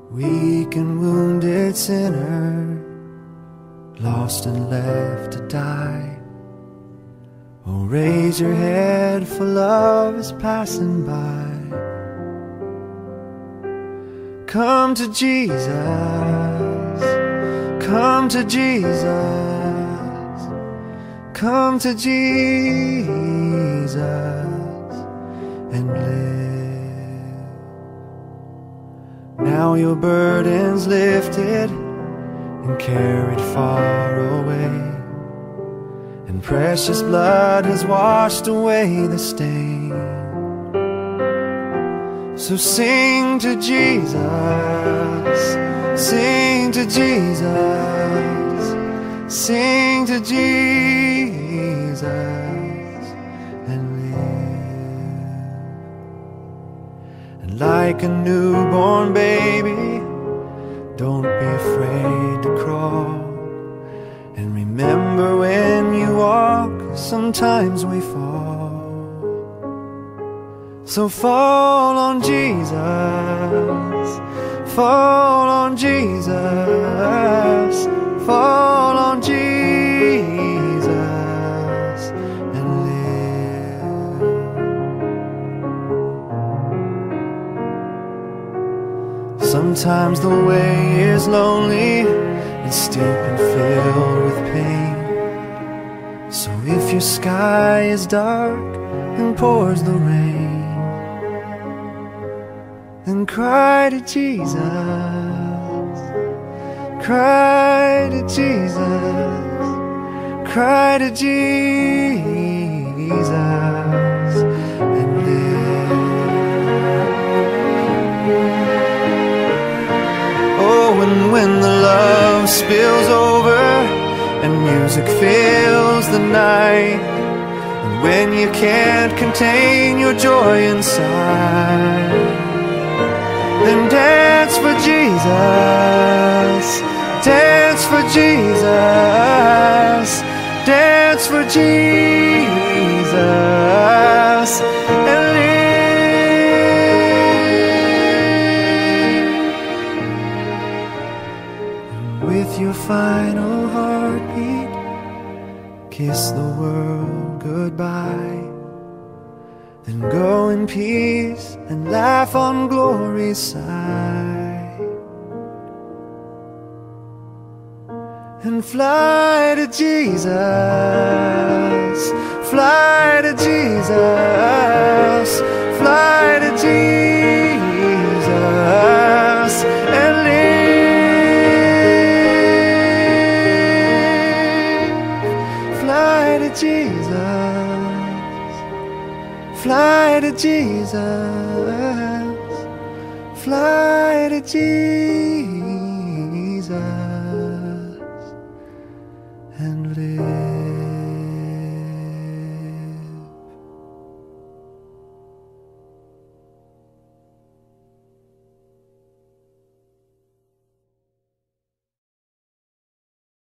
weak and wounded sinner, lost and left to die. Oh, raise your head, for love is passing by. Come to Jesus, come to Jesus, come to Jesus and live. Now your burden's lifted and carried far away, and precious blood has washed away the stain. So sing to Jesus, sing to Jesus, sing to Jesus and live. And like a newborn baby, don't be afraid to crawl. And remember, when you walk, sometimes we fall. So fall on Jesus, fall on Jesus, fall on Jesus and live. Sometimes the way is lonely and steep and filled with pain. So if your sky is dark and pours the rain, then cry to Jesus, cry to Jesus, cry to Jesus and live. Oh, and when the love spills over and music fills the night, and when you can't contain your joy inside, then dance for Jesus, dance for Jesus, dance for Jesus and live. And with your final heartbeat, kiss the world goodbye. Then go in peace and laugh on glory's side, and fly to Jesus, fly to Jesus, fly to Jesus and live. Fly to Jesus, fly to Jesus, fly to Jesus.